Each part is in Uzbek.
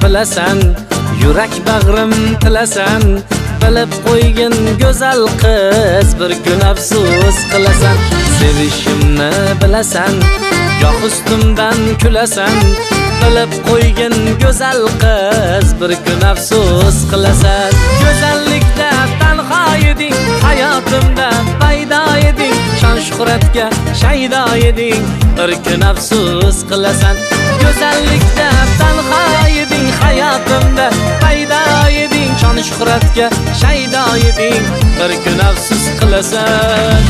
bilasan, yurak bag'rim tilasan, bilib qo'ygin go'zal qiz, bir kun afsus qilasan. Sevishimni bilasan, goh ustimdan kulasan, bilib qo'ygin go'zal qiz, bir kun afsus qilasan. Go'zallikda tanho eding, hayotimda paydo eding, shon shuhratga shaydo eding, bir kun afsus qilasan. Go'zallikda tanho eding, hayotimda paydo eding, shon shuhratga shaydo eding, bir kun afsus qilasan.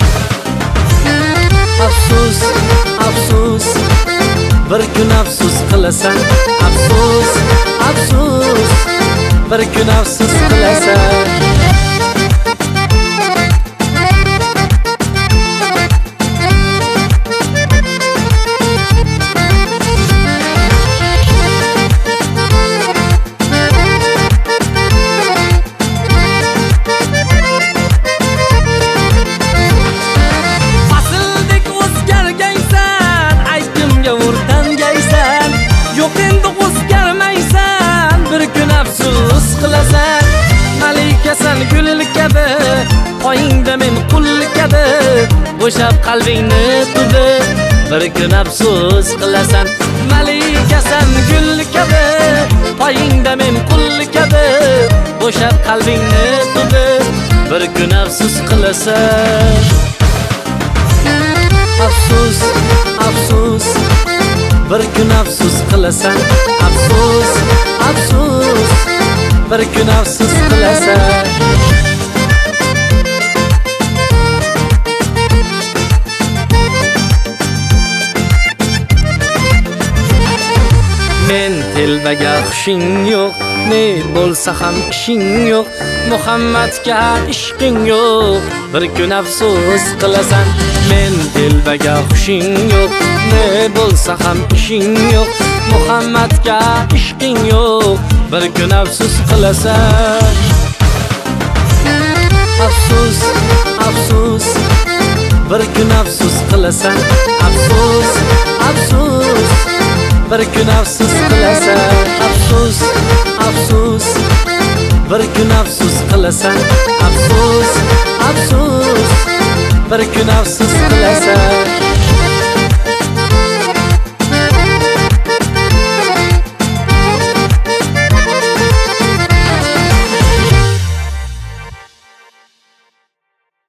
Afsus, afsus, bir kun afsus qilasan. Afsus, afsus, bir kun afsus qilasan. Oyingda men qul kabi, bo'shab qalbingni tubi, bir kun afsus qilasan. Malikasan gul kabi, oyingda men qul kabi, bo'shab qalbingni tubi, bir kun afsus qilasan. Afsus, afsus, bir kun afsus qilasan. Afsus, afsus, bir kun afsus qilasan. Men telbaga xushing yo'q, ne bo'lsa ham ishing yo'q, Muhammadga ishqing yo'q, bir kun afsus qilasan. Men telbaga xushing yo'q, ne bo'lsa ham ishing yo'q, Muhammadga ishqing yo'q, bir kun afsus qilasan. Afsus, afsus, bir kun afsus qilasan. Afsus, afsus, bir kun afsus qilasan. Afsus, afsus, bir kun afsus qilasan. Afsus, afsus, bir kun afsus qilasan.